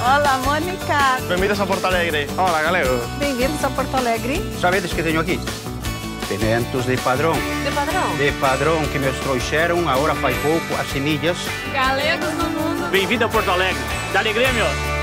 Olá, Mônica. Bem-vindos a Porto Alegre. Olá, galego. Bem-vindos a Porto Alegre. Sabedes que tenho aqui? Pimentos de padrão. De padrão? De padrão que me trouxeram agora faz pouco as semilhas. Galegos no mundo. Bem-vindo a Porto Alegre. Da alegria, meu.